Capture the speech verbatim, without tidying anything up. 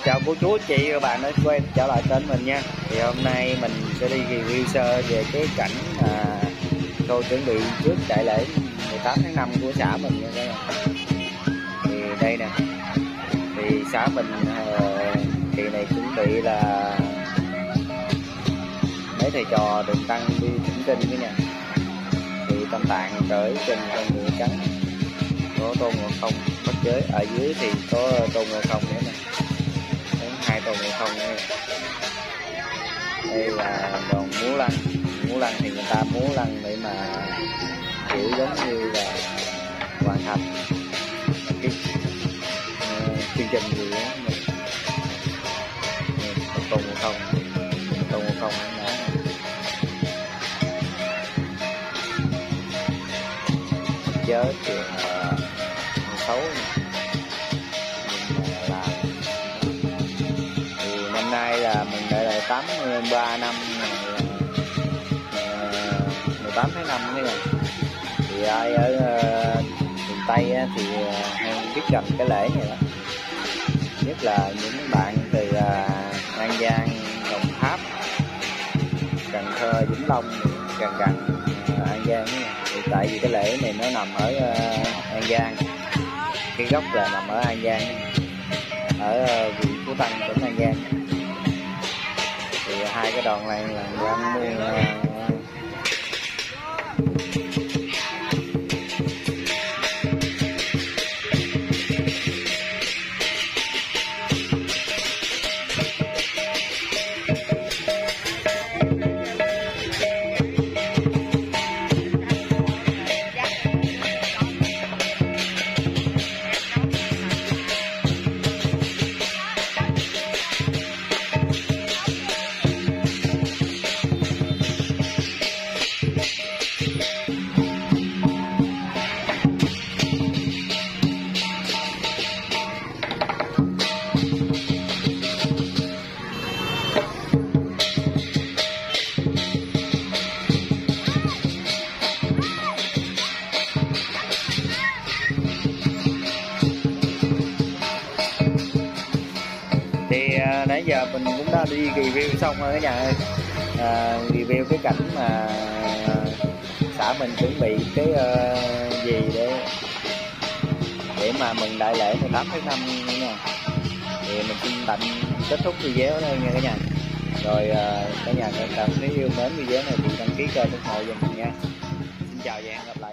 Chào cô chú chị và các bạn đã quay trở lại kênh mình nha. Thì hôm nay mình sẽ đi review sơ về cái cảnh à, tôi chuẩn bị trước đại lễ mười tám tháng năm của xã mình nha các bạn. Thì đây nè, thì xã mình à, kỳ này chuẩn bị là mấy thầy trò được tăng đi thỉnh kinh cái nha. Thì tâm tạng cởi trên con ngựa trắng có Tôn Ngộ Không bắt giới, ở dưới thì có Tôn Ngộ Không nữa nè, hai Tôn Ngộ Không đây. Đây là đoàn múa lân. Múa lân thì người ta múa lân để mà kiểu giống như là hoàn thành cái uh, chương trình gì đó. Tôn Ngộ Không, Tôn Ngộ Không đó. Chớ thì uh, xấu năm nay là mình đã là tám mươi ba năm mười tám tháng năm thế này. Thì ai ở uh, miền Tây á, thì hay biết gần cái lễ này lắm, nhất là những bạn từ uh, An Giang, Đồng Tháp, Cần Thơ, Vĩnh Long gần gần uh, An Giang này. Thì tại vì cái lễ này nó nằm ở uh, An Giang, cái gốc là nằm ở An Giang, ở uh, huyện Phú Tân, tỉnh An Giang. Thì hai cái đoàn này là đang mua nãy giờ mình cũng đã đi review xong rồi cả nhà ơi. À, review cái cảnh mà xã mình chuẩn bị cái uh, gì để để mà mừng đại lễ mười tám tháng năm nha. Thì mình xin tạm kết thúc video ở đây nha cả nhà. Rồi uh, cả nhà cảm thấy yêu mến video này thì đăng ký kênh ủng hộ giùm mình nha. Xin chào và hẹn gặp lại.